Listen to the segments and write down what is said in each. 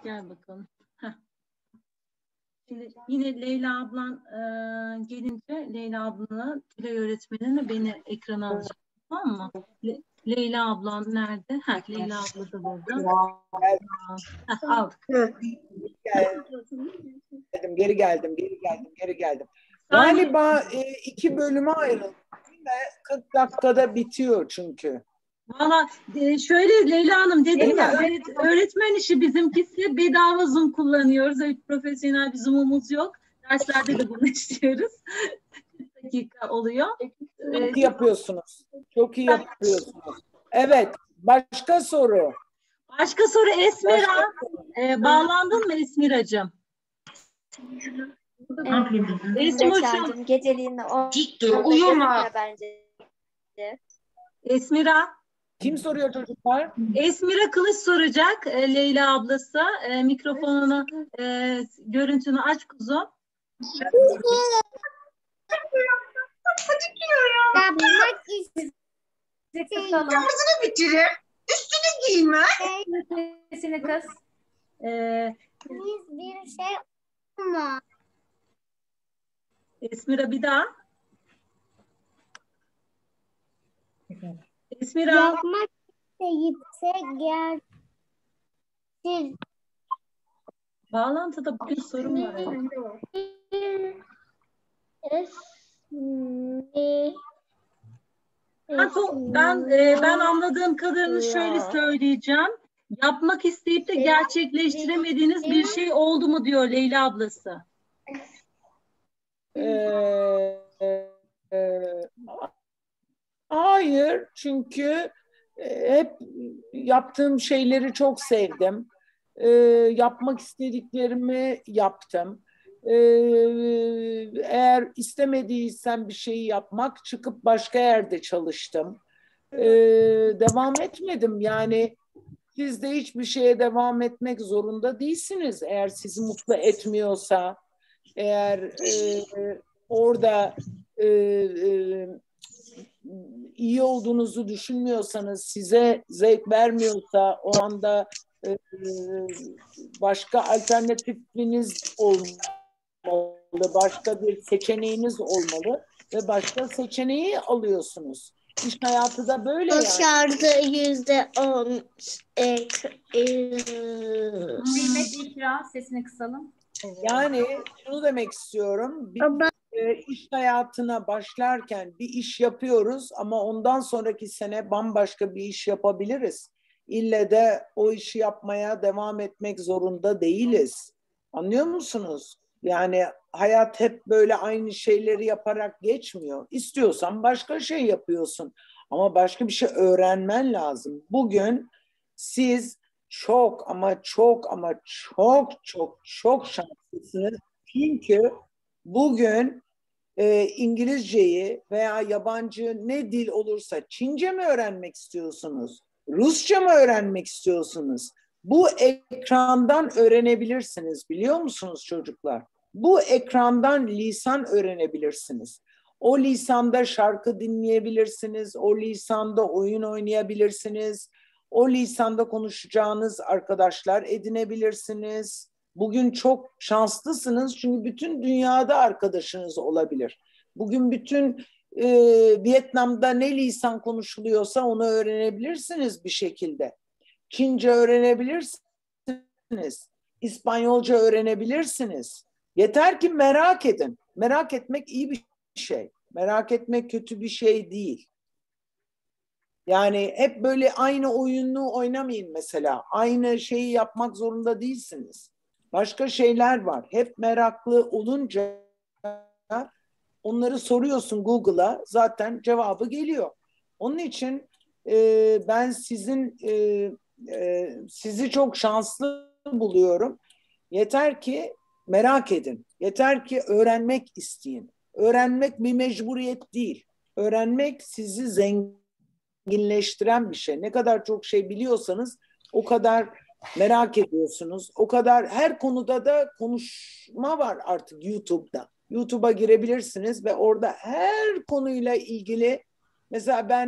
Gel bakalım. Heh. Şimdi yine Leyla ablan gelince Leyla ablanı Tülay öğretmenini beni ekrana alacak. Tamam mı? Leyla ablan nerede? Leyla abla da burada. Aldık. Geri geldim. Galiba 2 bölüme ayrıldı. 40 dakikada bitiyor çünkü. Valla şöyle Leyla Hanım dedim ya, öğretmen işi bizimkisi, bedava Zoom kullanıyoruz. Profesyonel bir Zoom'umuz yok. Derslerde de bunu istiyoruz. 40 dakika oluyor. Çok iyi yapıyorsunuz. Çok iyi yapıyorsunuz. Evet. Başka soru. Başka soru Esmira. Bağlandın mı Esmiracığım? Esmira'cığım geceliğinde uyuma. Bence. Esmira. Kim soruyor çocuklar? Esmira Kılıç soracak, Leyla ablası. Mikrofonunu, görüntünü aç kuzum. Yapmak istiyorum. Kırmızını bitirir. Üstünü giyme. Sesini kız. Biz bir şey ama. Esmira bir daha. Esmira. Yapmak isteyipse gelsin. Bağlantıda bir sorun var. Ben anladığım kadarını şöyle söyleyeceğim. Yapmak isteyip de gerçekleştiremediğiniz bir şey oldu mu diyor Leyla ablası. Hayır, çünkü hep yaptığım şeyleri çok sevdim. Yapmak istediklerimi yaptım. Eğer istemediysem bir şeyi yapmak, çıkıp başka yerde çalıştım. Devam etmedim. Yani siz de hiçbir şeye devam etmek zorunda değilsiniz. Eğer sizi mutlu etmiyorsa, eğer orada iyi olduğunuzu düşünmüyorsanız, size zevk vermiyorsa, o anda başka alternatifiniz olmalı, başka bir seçeneğiniz olmalı ve başka seçeneği alıyorsunuz. İş hayatı da böyle yani. Başardı %10. Mehmet İkra, sesini kısalım. Yani şunu demek istiyorum. İş hayatına başlarken bir iş yapıyoruz ama ondan sonraki sene bambaşka bir iş yapabiliriz. İlle de o işi yapmaya devam etmek zorunda değiliz. Anlıyor musunuz? Yani hayat hep böyle aynı şeyleri yaparak geçmiyor. İstiyorsan başka şey yapıyorsun. Ama başka bir şey öğrenmen lazım. Bugün siz çok şanslısınız. Çünkü bugün İngilizceyi veya yabancı ne dil olursa, Çince mi öğrenmek istiyorsunuz? Rusça mı öğrenmek istiyorsunuz? Bu ekrandan öğrenebilirsiniz, biliyor musunuz çocuklar? Bu ekrandan lisan öğrenebilirsiniz. O lisanda şarkı dinleyebilirsiniz, o lisanda oyun oynayabilirsiniz, o lisanda konuşacağınız arkadaşlar edinebilirsiniz. Bugün çok şanslısınız çünkü bütün dünyada arkadaşınız olabilir. Bugün bütün Vietnam'da ne lisan konuşuluyorsa onu öğrenebilirsiniz bir şekilde. Çince öğrenebilirsiniz. İspanyolca öğrenebilirsiniz. Yeter ki merak edin. Merak etmek iyi bir şey. Merak etmek kötü bir şey değil. Yani hep böyle aynı oyunu oynamayın mesela. Aynı şeyi yapmak zorunda değilsiniz. Başka şeyler var. Hep meraklı olunca onları soruyorsun Google'a, zaten cevabı geliyor. Onun için ben sizi çok şanslı buluyorum. Yeter ki merak edin. Yeter ki öğrenmek isteyin. Öğrenmek bir mecburiyet değil. Öğrenmek sizi zenginleştiren bir şey. Ne kadar çok şey biliyorsanız o kadar merak ediyorsunuz. O kadar her konuda da konuşma var artık YouTube'da. YouTube'a girebilirsiniz ve orada her konuyla ilgili, mesela ben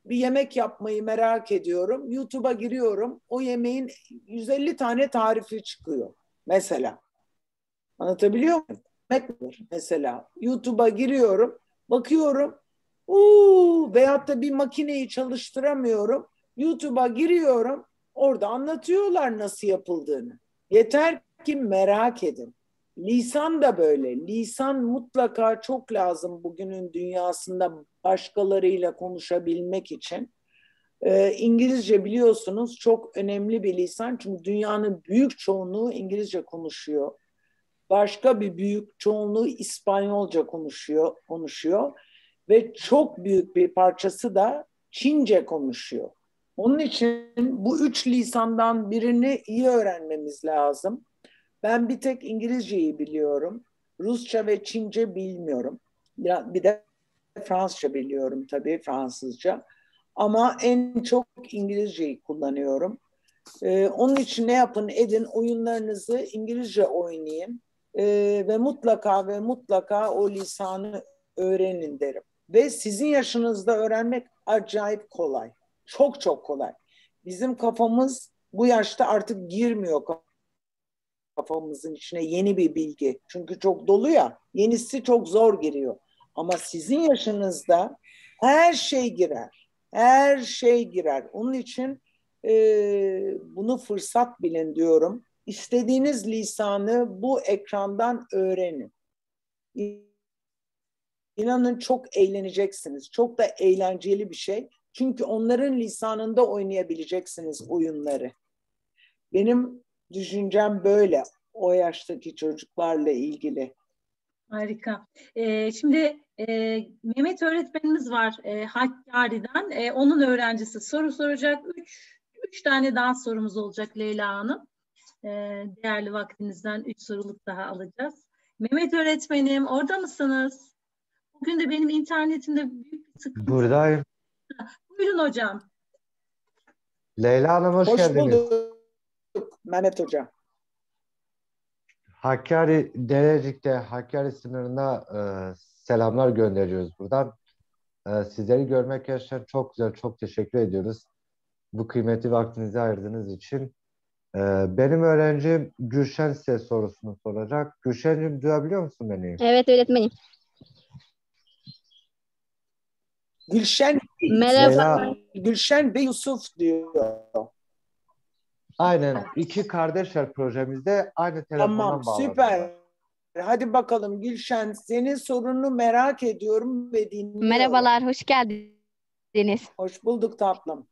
bir yemek yapmayı merak ediyorum. YouTube'a giriyorum. O yemeğin 150 tane tarifi çıkıyor mesela. Anlatabiliyor muyum? Mesela YouTube'a giriyorum, bakıyorum. Veyahut da bir makineyi çalıştıramıyorum. YouTube'a giriyorum. Orada anlatıyorlar nasıl yapıldığını. Yeter ki merak edin. Lisan da böyle. Lisan mutlaka çok lazım bugünün dünyasında başkalarıyla konuşabilmek için. İngilizce biliyorsunuz çok önemli bir lisan. Çünkü dünyanın büyük çoğunluğu İngilizce konuşuyor. Başka bir büyük çoğunluğu İspanyolca konuşuyor ve çok büyük bir parçası da Çince konuşuyor. Onun için bu üç lisandan birini iyi öğrenmemiz lazım. Ben bir tek İngilizceyi biliyorum. Rusça ve Çince bilmiyorum. Bir de Fransızca biliyorum tabii, Fransızca. Ama en çok İngilizceyi kullanıyorum. Onun için ne yapın edin, oyunlarınızı İngilizce oynayın. Ve mutlaka o lisanı öğrenin derim. Ve sizin yaşınızda öğrenmek acayip kolay. Çok çok kolay. Bizim kafamız bu yaşta artık girmiyor kafamızın içine yeni bir bilgi. Çünkü çok dolu ya. Yenisi çok zor giriyor. Ama sizin yaşınızda her şey girer. Her şey girer. Onun için bunu fırsat bilin diyorum. İstediğiniz lisanı bu ekrandan öğrenin. İnanın çok eğleneceksiniz. Çok da eğlenceli bir şey. Çünkü onların lisanında oynayabileceksiniz oyunları. Benim düşüncem böyle o yaştaki çocuklarla ilgili. Harika. Şimdi Mehmet öğretmenimiz var Hakkari'den. Onun öğrencisi soru soracak. Üç tane daha sorumuz olacak Leyla Hanım. Değerli vaktinizden 3 soruluk daha alacağız. Mehmet öğretmenim orada mısınız? Bugün de benim internetimde büyük bir sıkıntı. Buradayım. Buyurun hocam. Leyla Hanım hoş geldiniz. bulduk Mehmet Hoca. Hakkari, Derecik'te Hakkari sınırına selamlar gönderiyoruz buradan. Sizleri görmek gerçekten çok güzel, çok teşekkür ediyoruz. Bu kıymetli vaktinizi ayırdığınız için. Benim öğrencim Gülşen size sorusunu soracak. Gülşen'cim duyabiliyor musun beni? Evet öğretmenim. Gülşen Merhaba. Gülşen ve Yusuf diyor. Aynen. İki kardeşler projemizde aynı telefondan Tamam, bağlanıyorlar. süper. Hadi bakalım Gülşen, senin sorunu merak ediyorum ve dinliyorum. Merhabalar, hoş geldiniz. Hoş bulduk tatlım.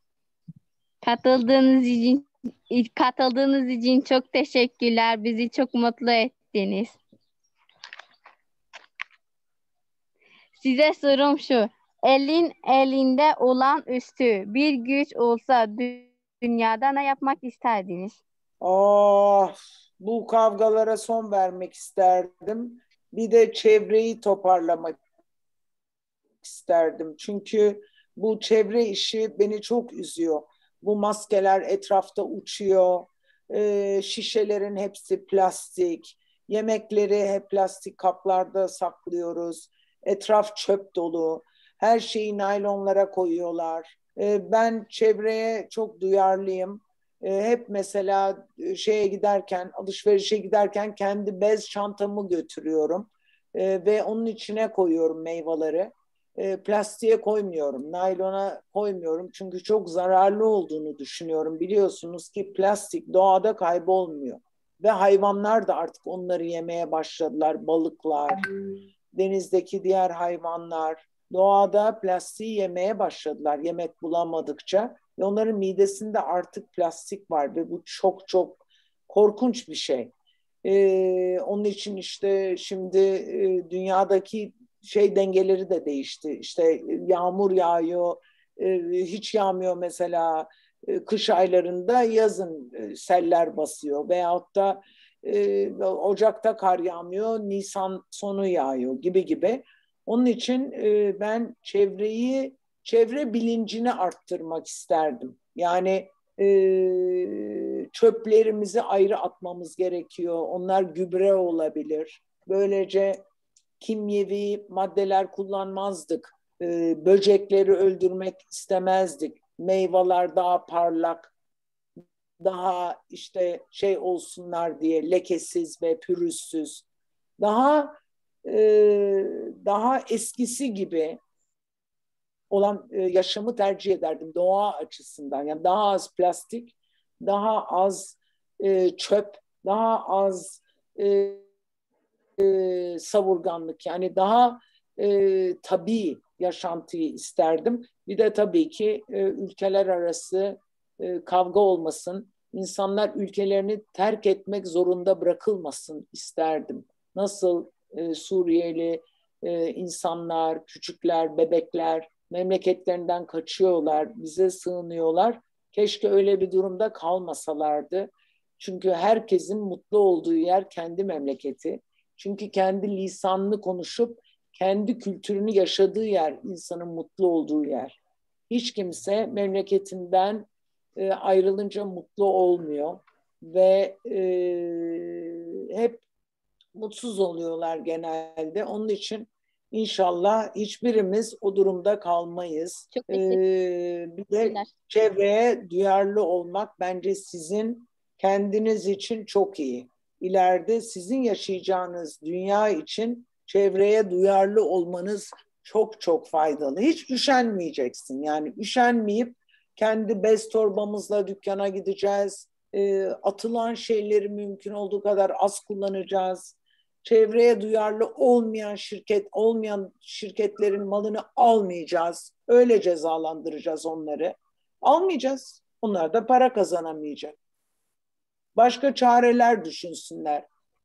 Katıldığınız için çok teşekkürler. Bizi çok mutlu ettiniz. Size sorum şu. Elin elinde olan üstü bir güç olsa dünyada ne yapmak isterdiniz? Bu kavgalara son vermek isterdim. Bir de çevreyi toparlamak isterdim. Çünkü bu çevre işi beni çok üzüyor. Bu maskeler etrafta uçuyor. Şişelerin hepsi plastik. Yemekleri hep plastik kaplarda saklıyoruz. Etraf çöp dolu. Her şeyi naylonlara koyuyorlar. Ben çevreye çok duyarlıyım. Hep mesela alışverişe giderken kendi bez çantamı götürüyorum. Ve onun içine koyuyorum meyveleri. Plastiğe koymuyorum, naylona koymuyorum. Çünkü çok zararlı olduğunu düşünüyorum. Biliyorsunuz ki plastik doğada kaybolmuyor. Ve hayvanlar da artık onları yemeye başladılar. Balıklar, denizdeki diğer hayvanlar doğada plastiği yemeye başladılar yemek bulamadıkça. Ve onların midesinde artık plastik var ve bu çok çok korkunç bir şey. Onun için işte şimdi dünyadaki dengeleri de değişti. İşte yağmur yağıyor, hiç yağmıyor mesela kış aylarında, yazın seller basıyor veyahut da Ocak'ta kar yağmıyor, Nisan sonu yağıyor gibi. Onun için ben çevre bilincini arttırmak isterdim. Yani çöplerimizi ayrı atmamız gerekiyor. Onlar gübre olabilir. Böylece kimyevi maddeler kullanmazdık. Böcekleri öldürmek istemezdik. Meyveler daha parlak, daha işte şey olsunlar diye lekesiz ve pürüzsüz. Daha eskisi gibi olan yaşamı tercih ederdim doğa açısından. Yani daha az plastik, daha az çöp, daha az savurganlık. Yani daha tabii yaşantıyı isterdim. Bir de tabii ki ülkeler arası kavga olmasın. İnsanlar ülkelerini terk etmek zorunda bırakılmasın isterdim. Nasıl Suriyeli insanlar, küçükler, bebekler memleketlerinden kaçıyorlar, bize sığınıyorlar. Keşke öyle bir durumda kalmasalardı. Çünkü herkesin mutlu olduğu yer kendi memleketi. Çünkü kendi lisanını konuşup kendi kültürünü yaşadığı yer, insanın mutlu olduğu yer. Hiç kimse memleketinden ayrılınca mutlu olmuyor ve hep mutsuz oluyorlar genelde. Onun için İnşallah hiçbirimiz o durumda kalmayız. Çok Bir de çevreye duyarlı olmak bence sizin kendiniz için çok iyi. İleride sizin yaşayacağınız dünya için çevreye duyarlı olmanız çok çok faydalı. Hiç üşenmeyeceksin. Yani üşenmeyip kendi bez torbamızla dükkana gideceğiz. Atılan şeyleri mümkün olduğu kadar az kullanacağız. Çevreye duyarlı olmayan şirketlerin malını almayacağız. Öyle cezalandıracağız onları. Almayacağız. Onlar da para kazanamayacak. Başka çareler düşünsünler.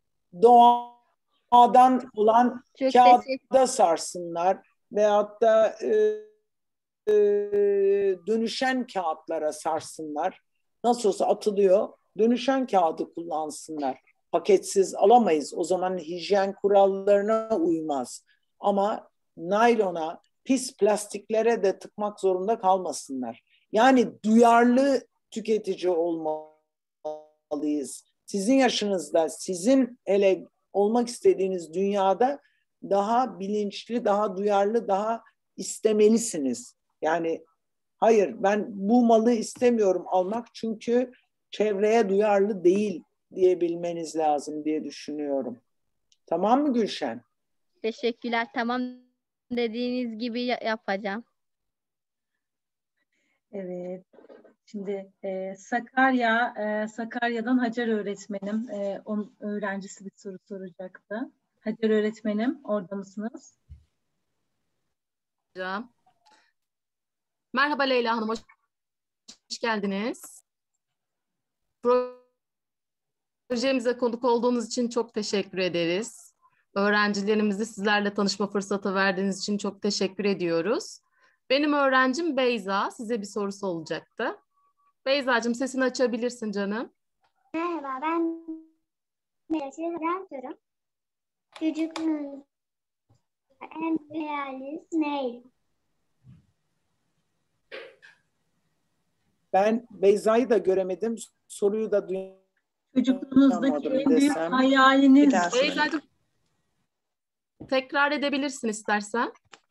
Doğadan olan kağıda sarsınlar veyahut da dönüşen kağıtlara sarsınlar. Nasıl olsa atılıyor. Dönüşen kağıdı kullansınlar. Paketsiz alamayız. O zaman hijyen kurallarına uymaz. Ama naylona, pis plastiklere de tıkmak zorunda kalmasınlar. Yani duyarlı tüketici olmalıyız. Sizin yaşınızda, sizin hele olmak istediğiniz dünyada daha bilinçli, daha duyarlı, daha istemelisiniz. Yani hayır, ben bu malı istemiyorum almak çünkü çevreye duyarlı değil diyebilmeniz lazım diye düşünüyorum. Tamam mı Gülşen? Teşekkürler. Tamam, dediğiniz gibi yapacağım. Evet. Şimdi Sakarya'dan Hacer öğretmenim, onun öğrencisi bir soru soracaktı. Hacer öğretmenim, orada mısınız? Hocam. Merhaba Leyla Hanım, hoş geldiniz. Projemize konuk olduğunuz için çok teşekkür ederiz. Öğrencilerimizi sizlerle tanışma fırsatı verdiğiniz için çok teşekkür ediyoruz. Benim öğrencim Beyza, size bir sorusu olacaktı. Beyzacığım, sesini açabilirsin canım. Merhaba, ben Beyza. Çocukluğunuzda en büyük hayaliniz neydi? Ben Beyza'yı da göremedim. Soruyu da duyamadım Çocukluğunuzdaki en büyük desem. hayaliniz. Beyzacığım, tekrar edebilirsin istersen.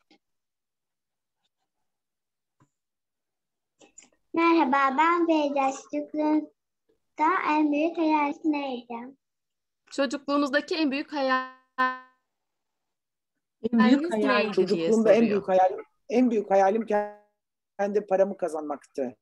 Merhaba, ben Beyza. Çocukluğunuzda en büyük hayaliniz neydi? Çocukluğunuzdaki en büyük En büyük hayaliniz hayal. neydi diye Çocukluğumda soruyor. en büyük hayalim kendi paramı kazanmaktı.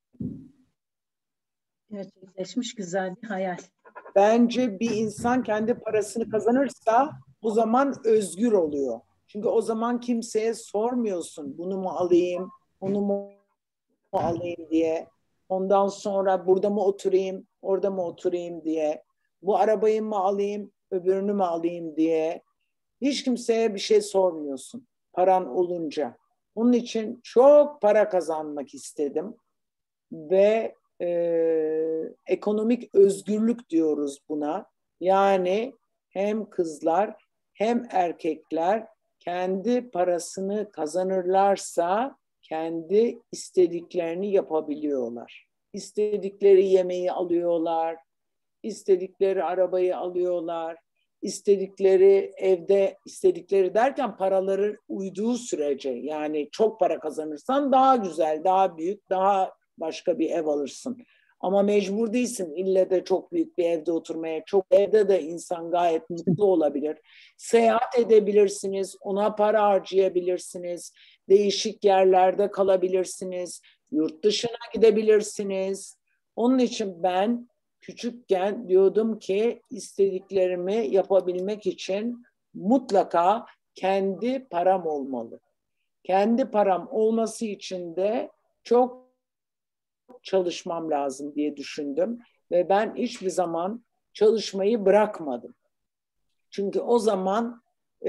Gerçekleşmiş güzel bir hayal. Bence bir insan kendi parasını kazanırsa o zaman özgür oluyor. Çünkü o zaman kimseye sormuyorsun bunu mu alayım, bunu mu alayım diye. Ondan sonra burada mı oturayım, orada mı oturayım diye. Bu arabayı mı alayım, öbürünü mü alayım diye. Hiç kimseye bir şey sormuyorsun paran olunca. Onun için çok para kazanmak istedim ve ekonomik özgürlük diyoruz buna. Yani hem kızlar hem erkekler kendi parasını kazanırlarsa kendi istediklerini yapabiliyorlar. İstedikleri yemeği alıyorlar, istedikleri arabayı alıyorlar, istedikleri evde, istedikleri derken paraları uyduğu sürece, yani çok para kazanırsan daha güzel, daha büyük, daha başka bir ev alırsın. Ama mecbur değilsin ille de çok büyük bir evde oturmaya. Çok evde de insan gayet mutlu olabilir. Seyahat edebilirsiniz, ona para harcayabilirsiniz, değişik yerlerde kalabilirsiniz, yurt dışına gidebilirsiniz. Onun için ben küçükken diyordum ki istediklerimi yapabilmek için mutlaka kendi param olmalı. Kendi param olması için de çok çalışmam lazım diye düşündüm ve ben hiçbir zaman çalışmayı bırakmadım. Çünkü o zaman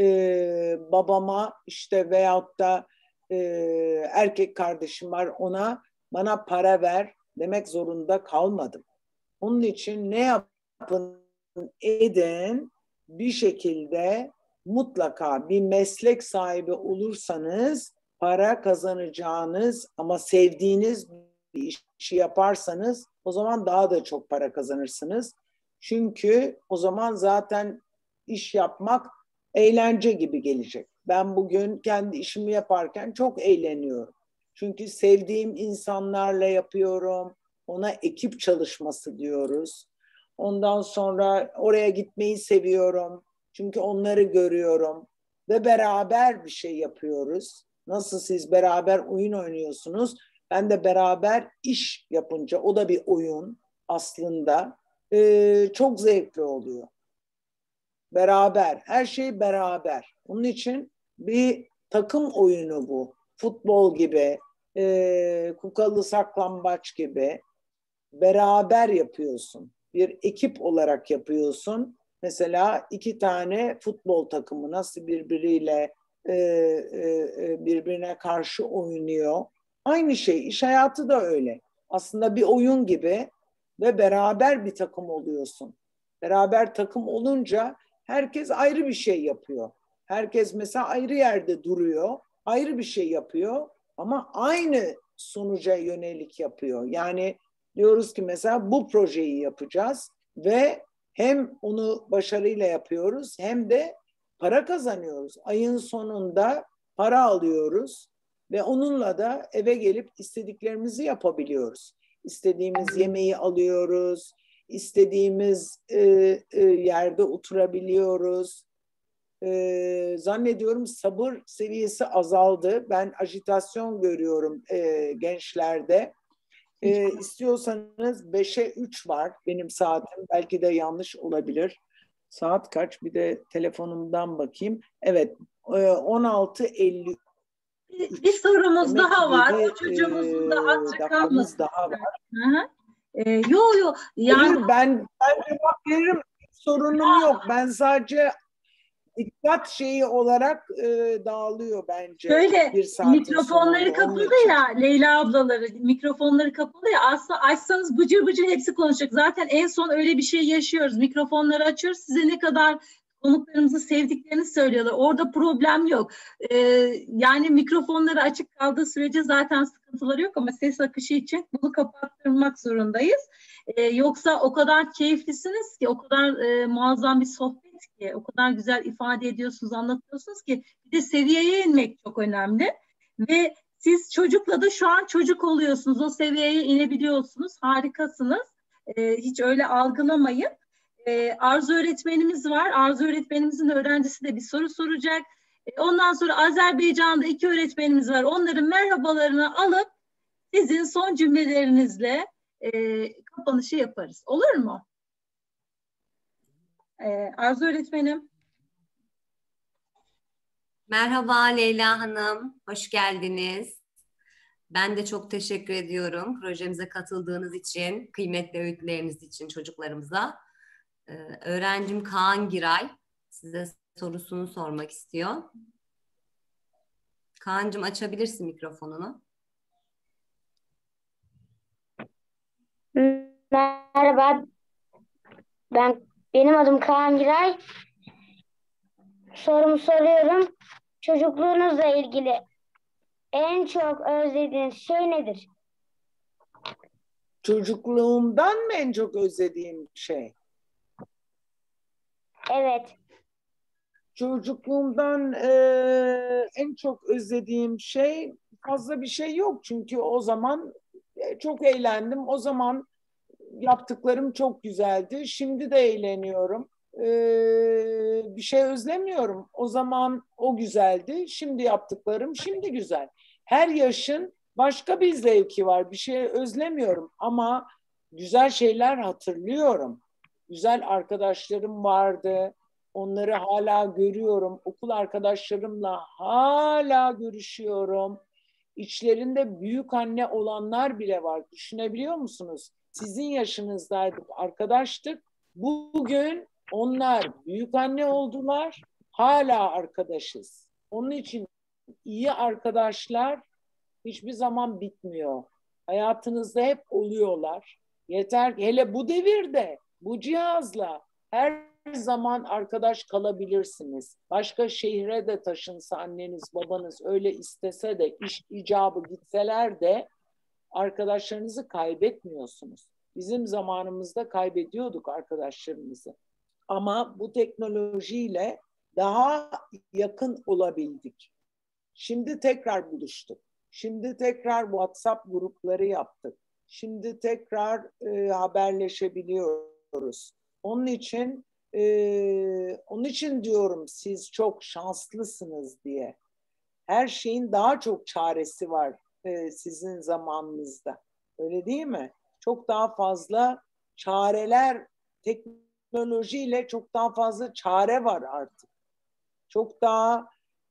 babama işte veyahut da erkek kardeşim var, ona bana para ver demek zorunda kalmadım. Onun için ne yapın edin bir şekilde mutlaka bir meslek sahibi olursanız para kazanacağınız ama sevdiğiniz bir işi yaparsanız o zaman daha da çok para kazanırsınız. Çünkü o zaman zaten iş yapmak eğlence gibi gelecek. Ben bugün kendi işimi yaparken çok eğleniyorum. Çünkü sevdiğim insanlarla yapıyorum. Ona ekip çalışması diyoruz. Ondan sonra oraya gitmeyi seviyorum. Çünkü onları görüyorum ve beraber bir şey yapıyoruz. Nasıl siz beraber oyun oynuyorsunuz? Ben de beraber iş yapınca, o da bir oyun aslında, çok zevkli oluyor. Beraber, her şey beraber. Onun için bir takım oyunu bu. Futbol gibi, kukalı saklambaç gibi beraber yapıyorsun. Bir ekip olarak yapıyorsun. Mesela 2 tane futbol takımı nasıl birbiriyle birbirine karşı oynuyor. Aynı şey, iş hayatı da öyle. Aslında bir oyun gibi ve beraber bir takım oluyorsun. Beraber takım olunca herkes ayrı bir şey yapıyor. Herkes mesela ayrı yerde duruyor, ayrı bir şey yapıyor ama aynı sonuca yönelik yapıyor. Yani diyoruz ki mesela bu projeyi yapacağız ve hem onu başarıyla yapıyoruz hem de para kazanıyoruz. Ayın sonunda para alıyoruz ve onunla da eve gelip istediklerimizi yapabiliyoruz. İstediğimiz yemeği alıyoruz, istediğimiz yerde oturabiliyoruz. Zannediyorum sabır seviyesi azaldı. Ben ajitasyon görüyorum gençlerde. İstiyorsanız 5'e 3 var benim saatim. Belki de yanlış olabilir. Saat kaç? Bir de telefonumdan bakayım. Evet, 16:50. Bir sorumuz Demek daha ki var. 7 O çocuğumuzun da hatırı dakikamız kalmasın. daha var. Hı hı. Yo yani Hayır, ben cevap veririm. Sorunum yok. Ben sadece dikkat şeyi olarak dağılıyor bence şöyle bir saatin mikrofonları sonunda. Onun kapalı için. ya, Leyla ablaları mikrofonları kapalı ya, aslında açsanız bıcır bıcır hepsi konuşacak. Zaten en son öyle bir şey yaşıyoruz. Mikrofonları açıyoruz, size ne kadar konuklarımızı sevdiklerini söylüyorlar. Orada problem yok. Yani mikrofonları açık kaldığı sürece zaten sıkıntıları yok ama ses akışı için bunu kapattırmak zorundayız. Yoksa o kadar keyiflisiniz ki, o kadar muazzam bir sohbet ki, o kadar güzel ifade ediyorsunuz, anlatıyorsunuz ki, bir de seviyeye inmek çok önemli. Ve siz çocukla da şu an çocuk oluyorsunuz, o seviyeye inebiliyorsunuz, harikasınız. Hiç öyle algılamayın. Arzu öğretmenimiz var. Arzu öğretmenimizin öğrencisi de bir soru soracak. Ondan sonra Azerbaycan'da 2 öğretmenimiz var. Onların merhabalarını alıp sizin son cümlelerinizle kapanışı yaparız. Olur mu? Arzu öğretmenim. Merhaba Leyla Hanım, hoş geldiniz. Ben de çok teşekkür ediyorum projemize katıldığınız için, kıymetli öğütleriniz için çocuklarımıza. Öğrencim Kaan Giray size sorusunu sormak istiyor. Kaan'cığım açabilirsin mikrofonunu. Merhaba, benim adım Kaan Giray. Sorumu soruyorum. Çocukluğunuzla ilgili en çok özlediğiniz şey nedir? Çocukluğumdan mı en çok özlediğim şey? Evet. Çocukluğumdan en çok özlediğim şey fazla bir şey yok. Çünkü o zaman çok eğlendim. O zaman yaptıklarım çok güzeldi. Şimdi de eğleniyorum. Bir şey özlemiyorum. O zaman o güzeldi. Şimdi yaptıklarım şimdi güzel. Her yaşın başka bir zevki var. Bir şey özlemiyorum ama güzel şeyler hatırlıyorum. Güzel arkadaşlarım vardı. Onları hala görüyorum. Okul arkadaşlarımla hala görüşüyorum. İçlerinde büyük anne olanlar bile var. Düşünebiliyor musunuz? Sizin yaşınızdaydık, arkadaştık. Bugün onlar büyük anne oldular. Hala arkadaşız. Onun için iyi arkadaşlar hiçbir zaman bitmiyor. Hayatınızda hep oluyorlar. Yeter ki hele bu devirde, bu cihazla her zaman arkadaş kalabilirsiniz. Başka şehre de taşınsa anneniz, babanız öyle istese de iş icabı gitseler de arkadaşlarınızı kaybetmiyorsunuz. Bizim zamanımızda kaybediyorduk arkadaşlarımızı. Ama bu teknolojiyle daha yakın olabildik. Şimdi tekrar buluştuk. Şimdi tekrar WhatsApp grupları yaptık. Şimdi tekrar haberleşebiliyoruz. Onun için diyorum siz çok şanslısınız diye. Her şeyin daha çok çaresi var sizin zamanınızda. Öyle değil mi? Çok daha fazla çareler, teknolojiyle çok daha fazla çare var artık. Çok daha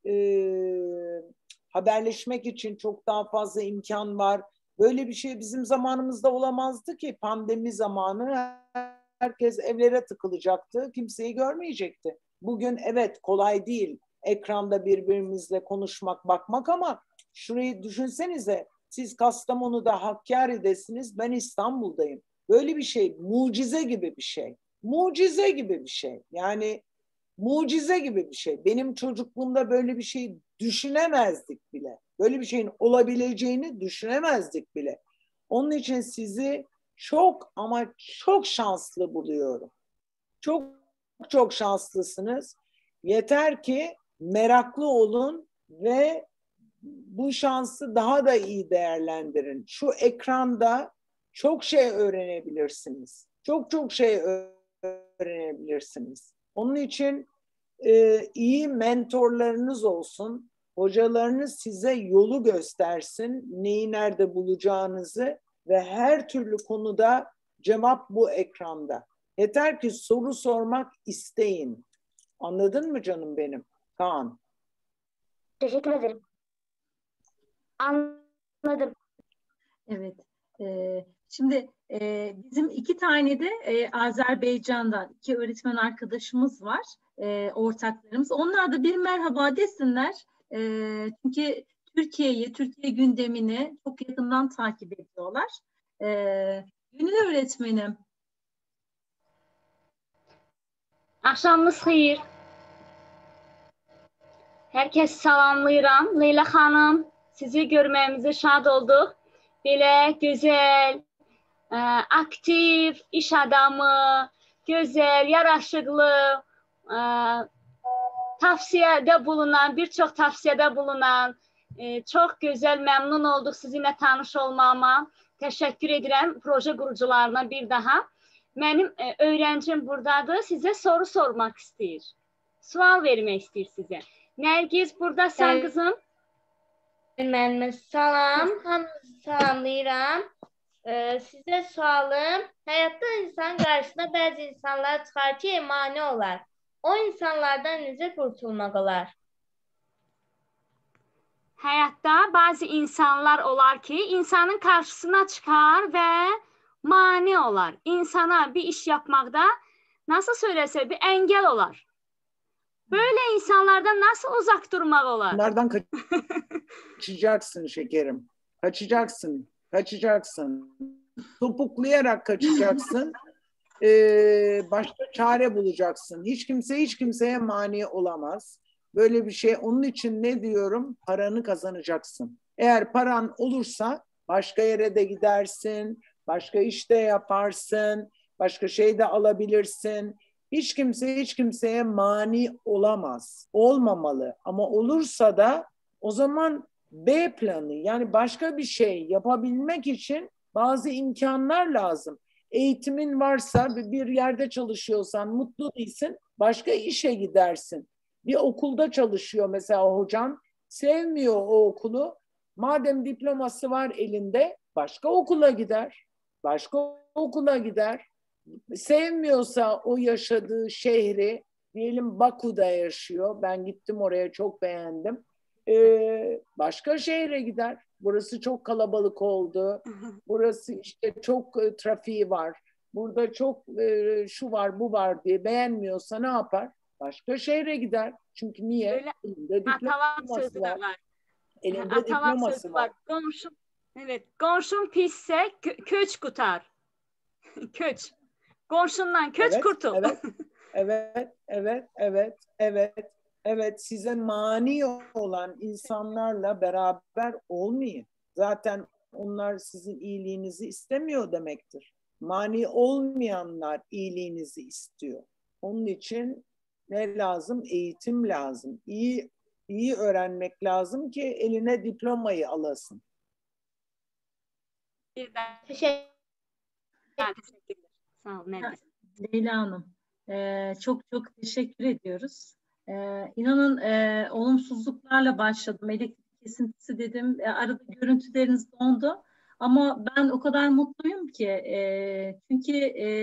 haberleşmek için çok daha fazla imkan var. Böyle bir şey bizim zamanımızda olamazdı ki. Pandemi zamanı herkes evlere tıkılacaktı. Kimseyi görmeyecekti. Bugün evet kolay değil. Ekranda birbirimizle konuşmak, bakmak ama şurayı düşünsenize. Siz Kastamonu'da Hakkari'desiniz, ben İstanbul'dayım. Böyle bir şey mucize gibi bir şey. Mucize gibi bir şey. Yani mucize gibi bir şey. Benim çocukluğumda böyle bir şey düşünemezdik bile. Böyle bir şeyin olabileceğini düşünemezdik bile. Onun için sizi çok ama çok şanslı buluyorum. Çok çok şanslısınız. Yeter ki meraklı olun ve bu şansı daha da iyi değerlendirin. Şu ekranda çok şey öğrenebilirsiniz. Çok çok şey öğrenebilirsiniz. Onun için iyi mentorlarınız olsun. Hocalarınız size yolu göstersin. Neyi nerede bulacağınızı ve her türlü konuda cevap bu ekranda. Yeter ki soru sormak isteyin. Anladın mı canım benim? Kaan. Teşekkür ederim. Anladım. Evet. Şimdi bizim 2 tane de Azerbaycan'dan 2 öğretmen arkadaşımız var. Ortaklarımız. Onlar da bir merhaba desinler. Çünkü Türkiye gündemini çok yakından takip ediyorlar. Gönül öğretmenim. Axşamınız xeyir. Hər kəsi salamlayıram. Leyla xanım, sizi görməyimizə şad olduq. Belə gözəl, aktiv, iş adamı, gözəl, yaraşıqlı, tavsiyədə bulunan, bir çox tavsiyədə bulunan, çox gözəl, məmnun olduq sizinlə tanış olmağıma. Təşəkkür edirəm proje qurucularına bir daha. Mənim öğrencim buradadır, sizə soru sormaq istəyir. Sual vermək istəyir sizə. Nərgiz, buradasan qızım? Mənim salam, hamınızı salamlayıram. Sizə sualım, həyatda insan qarşısına bəzi insanlar çıxar ki, mane olar. O insanlardan necə qurtulmaq olar? Həyatda bəzi insanlar olar ki, insanın karşısına çıxar və mane olar. İnsana bir iş yapmakta nasıl söylese bir engel olar. Böyle insanlardan nasıl uzak durmak olar? Bunlardan kaçacaksın şekerim. Kaçacaksın. Topuklayarak kaçacaksın. Başka çare bulacaksın. Hiç kimseye mani olamaz. Böyle bir şey. Onun için ne diyorum? Paranı kazanacaksın. Eğer paran olursa başka yere de gidersin. Başka iş de yaparsın. Başka şey de alabilirsin. Hiç kimse hiç kimseye mani olamaz. Olmamalı. Ama olursa da o zaman B planı, yani başka bir şey yapabilmek için bazı imkanlar lazım. Eğitimin varsa, bir yerde çalışıyorsan, mutlu değilsin, başka işe gidersin. Bir okulda çalışıyor mesela hocan, sevmiyor o okulu. Madem diploması var elinde, başka okula gider. Başka okula gider. Sevmiyorsa o yaşadığı şehri, diyelim Baku'da yaşıyor. Ben gittim oraya, çok beğendim. Başka şehre gider. Burası çok kalabalık oldu. Burası işte çok trafiği var. Burada çok şu var bu var diye beğenmiyorsa ne yapar? Başka şehre gider. Çünkü niye? Öyle Elinde atalar diploması sözü de var. var. Elinde Atalar diploması sözü var. var. Komşum, evet, komşum pisse köç kutar. Köç. Komşundan köç Evet, kurtul. evet, evet, evet, evet, evet, evet. Size mani olan insanlarla beraber olmayın. Zaten onlar sizin iyiliğinizi istemiyor demektir. Mani olmayanlar iyiliğinizi istiyor. Onun için ne lazım? Eğitim lazım. İyi öğrenmek lazım ki eline diplomayı alasın. Teşekkürler. Sağ olun. Nergis. Leyla Hanım, çok çok teşekkür ediyoruz. İnanın olumsuzluklarla başladım. Elektrik kesintisi dedim. Arada görüntüleriniz dondu. Ama ben o kadar mutluyum ki. Çünkü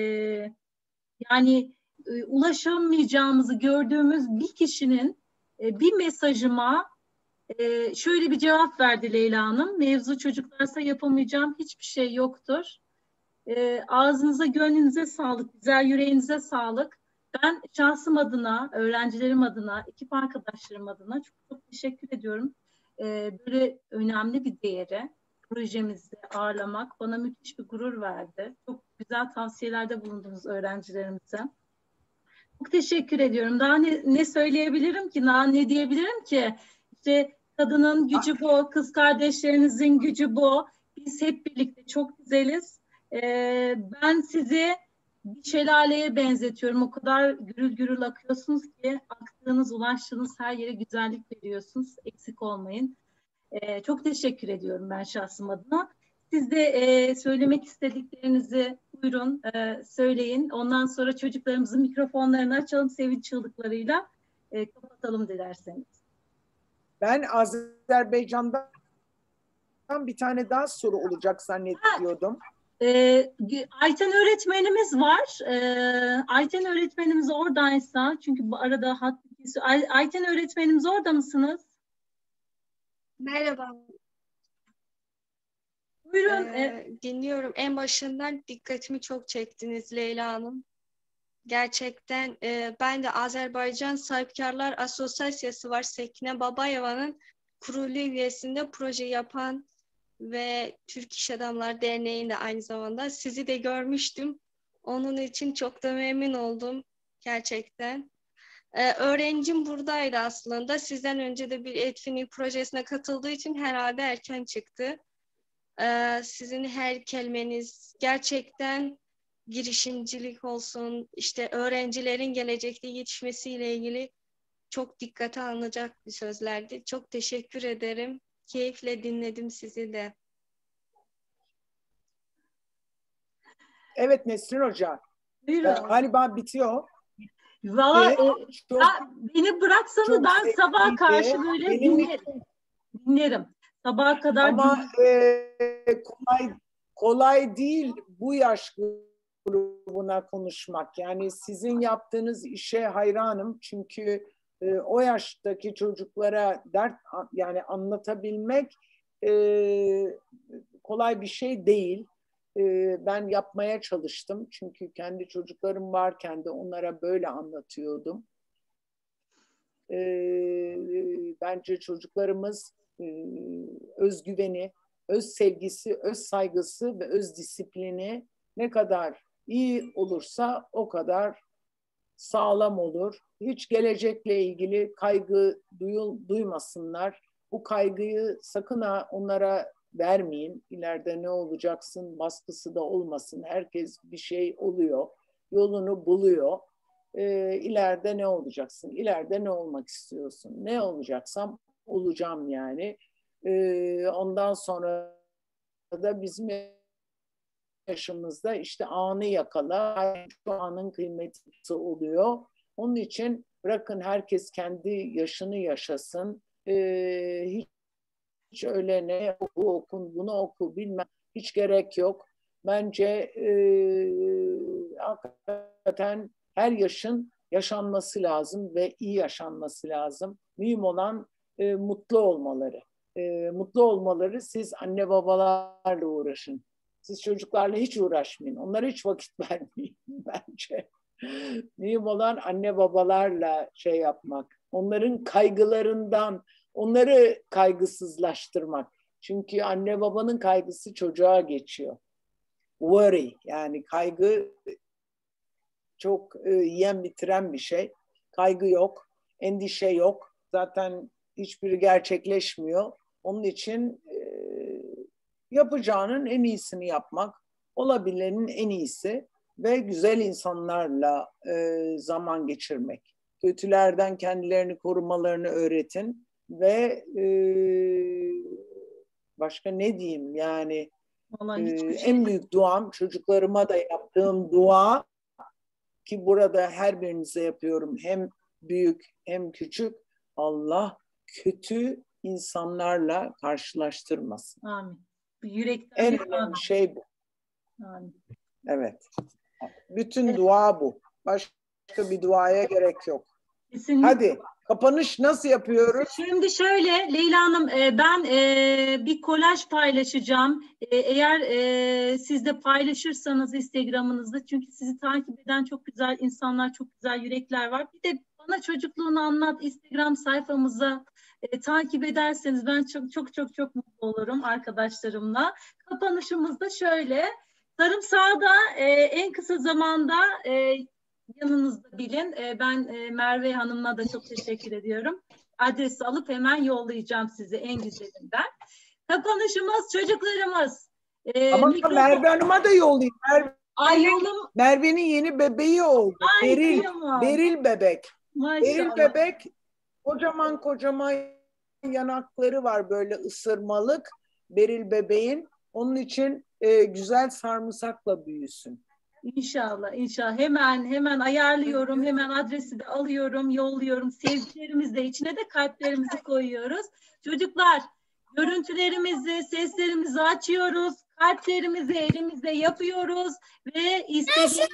yani ulaşamayacağımızı gördüğümüz bir kişinin bir mesajıma şöyle bir cevap verdi Leyla Hanım. Mevzu çocuklarsa yapamayacağım hiçbir şey yoktur. Ağzınıza, gönlünüze sağlık, güzel yüreğinize sağlık. Ben şahsım adına, öğrencilerim adına, ekip arkadaşlarım adına çok çok teşekkür ediyorum. Böyle önemli bir değeri projemizde ağırlamak bana müthiş bir gurur verdi. Çok güzel tavsiyelerde bulundunuz öğrencilerimize. Çok teşekkür ediyorum. Daha ne söyleyebilirim ki? Daha ne diyebilirim ki? İşte kadının gücü bu, kız kardeşlerinizin gücü bu. Biz hep birlikte çok güzeliz. Ben sizi bir şelaleye benzetiyorum. O kadar gürül gürül akıyorsunuz ki aktığınız, ulaştığınız her yere güzellik veriyorsunuz. Eksik olmayın. Çok teşekkür ediyorum ben şahsım adına. Siz de söylemek istediklerinizi buyurun söyleyin. Ondan sonra çocuklarımızın mikrofonlarını açalım, sevinç çığlıklarıyla kapatalım dilerseniz. Ben Azerbaycan'dan bir tane daha soru olacak zannediyordum. Ayten öğretmenimiz var. Ayten öğretmenimiz oradaysa, çünkü bu arada Ayten öğretmenimiz orada mısınız? Merhaba. Buyurun. Dinliyorum. En başından dikkatimi çok çektiniz Leyla Hanım. Gerçekten ben de Azerbaycan Sahipkarlar Asosiyasyası var. Sekine Babayeva'nın kurulu üyesinde proje yapan ve Türk İş Adamlar Derneği'nde aynı zamanda sizi de görmüştüm. Onun için çok da memnun oldum gerçekten. Öğrencim buradaydı aslında. Sizden önce de bir etkinlik projesine katıldığı için herhalde erken çıktı. Sizin her kelimeniz gerçekten girişimcilik olsun, işte öğrencilerin gelecekte yetişmesiyle ilgili çok dikkate alınacak bir sözlerdi. Çok teşekkür ederim. Keyifle dinledim sizi de. Evet Nesrin Hoca. Galiba bitiyor. Valla beni bıraksanız ben sabaha karşı böyle dinlerim. Sabaha kadar ama kolay değil bu yaş grubuna konuşmak. Yani sizin yaptığınız işe hayranım. Çünkü o yaştaki çocuklara dert yani anlatabilmek kolay bir şey değil. Ben yapmaya çalıştım. Çünkü kendi çocuklarım varken de onlara böyle anlatıyordum. Bence çocuklarımız özgüveni, öz sevgisi, öz saygısı ve öz disiplini ne kadar iyi olursa o kadar sağlam olur. Hiç gelecekle ilgili kaygı duymasınlar. Bu kaygıyı sakın onlara vermeyin. İleride ne olacaksın baskısı da olmasın. Herkes bir şey oluyor. Yolunu buluyor. ileride ne olacaksın? İleride ne olmak istiyorsun? Ne olacaksam olacağım yani. Ondan sonra da bizim yaşımızda işte anı yakala, şu anın kıymeti oluyor. Onun için bırakın herkes kendi yaşını yaşasın. Hiç öyle ne okun, bunu oku bilmem, hiç gerek yok. Bence hakikaten her yaşın yaşanması lazım ve iyi yaşanması lazım. Mühim olan mutlu olmaları. Mutlu olmaları, siz anne babalarla uğraşın. Siz çocuklarla hiç uğraşmayın. Onlara hiç vakit vermeyin bence. Mühim olan anne babalarla şey yapmak. Onların kaygılarından, onları kaygısızlaştırmak. Çünkü anne babanın kaygısı çocuğa geçiyor. Worry, yani kaygı çok yiyen bitiren bir şey. Kaygı yok, endişe yok. Zaten hiçbiri gerçekleşmiyor. Onun için yapacağının en iyisini yapmak, olabilenin en iyisi ve güzel insanlarla zaman geçirmek. Kötülerden kendilerini korumalarını öğretin ve başka ne diyeyim yani en büyük duam, çocuklarıma da yaptığım dua ki burada her birinize yapıyorum, hem büyük hem küçük, Allah kötü insanlarla karşılaştırmasın. Amin. Yürekten en önemli şey bu. Amin. Evet. Bütün dua bu. Başka bir duaya gerek yok. Kesinlikle. Hadi kapanış nasıl yapıyoruz? Şimdi şöyle Leyla Hanım, ben bir kolaj paylaşacağım. Eğer siz de paylaşırsanız Instagram'ınızda, çünkü sizi takip eden çok güzel insanlar, çok güzel yürekler var. Bir de Bana Çocukluğunu Anlat Instagram sayfamıza takip ederseniz ben çok mutlu olurum arkadaşlarımla. Kapanışımız da şöyle. Sarımsağı da en kısa zamanda yanınızda bilin. Ben Merve Hanım'la da çok teşekkür ediyorum. Adresi alıp hemen yollayacağım size en güzelinden. Kapanışımız çocuklarımız. Ama Merve Hanım'a da yollayayım. Merve'nin yeni bebeği oldu. Ay, Beril bebek. Maşallah. Beril bebek kocaman yanakları var, böyle ısırmalık Beril bebeğin. Onun için güzel sarımsakla büyüsün. İnşallah. Hemen ayarlıyorum. Hemen adresi de alıyorum, yolluyorum. Sevgilerimizi de içine de kalplerimizi koyuyoruz. Çocuklar, görüntülerimizi, seslerimizi açıyoruz. Kalplerimizi elimizde yapıyoruz ve istediğimiz...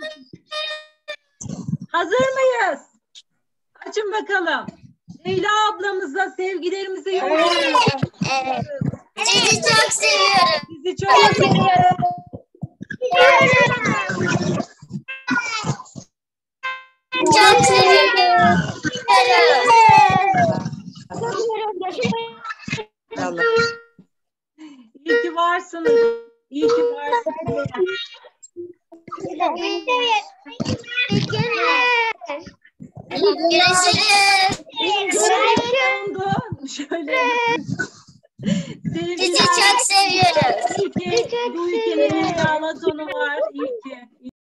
Hazır mıyız? Açın bakalım. Leyla ablamıza sevgilerimizi yolluyoruz. Evet. Sizi çok seviyorum. Sizi çok seviyorum. Çok seviyorum. İyi ki varsınız. İyi ki varsınız. Görüşürüz. Şöyle. Sizi çok seviyorum. İyi ki bu ülkenin Leyla Tonu var. İyi ki.